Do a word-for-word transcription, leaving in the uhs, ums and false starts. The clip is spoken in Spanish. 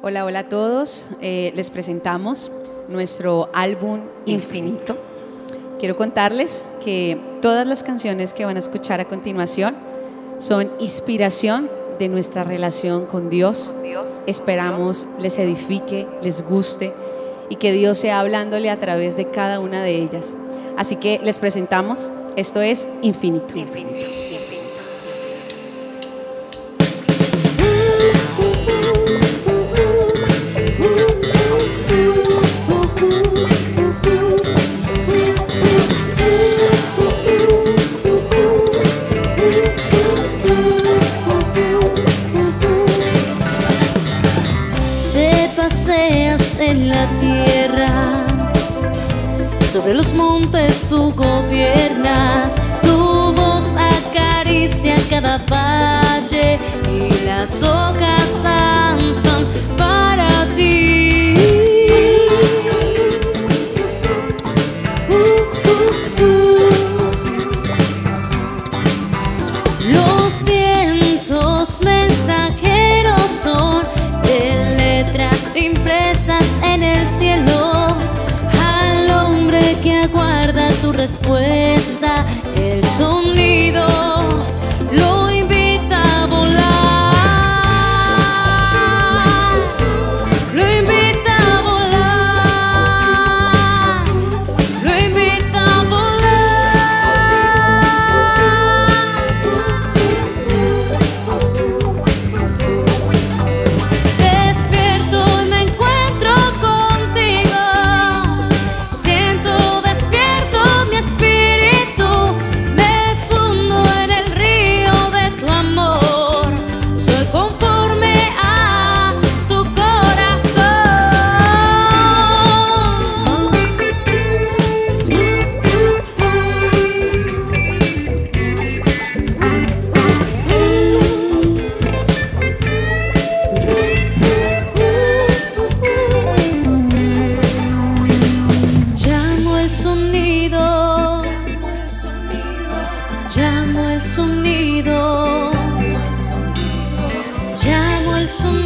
Hola, hola a todos. Eh, les presentamos nuestro álbum Infinito. Quiero contarles que todas las canciones que van a escuchar a continuación son inspiración de nuestra relación con Dios. Esperamos les edifique, les guste y que Dios sea hablándole a través de cada una de ellas. Así que les presentamos, esto es Infinito. Infinito. En la tierra, sobre los montes tú gobiernas, tu voz acaricia cada valle y las hojas danzan para ti. Uh, uh, uh. Los vientos mensajeros son de letras impresas en el cielo, al hombre que aguarda tu respuesta, el sonido lo invita a volar, lo invita a volar, lo invita a Llamo el sonido, llamo el sonido.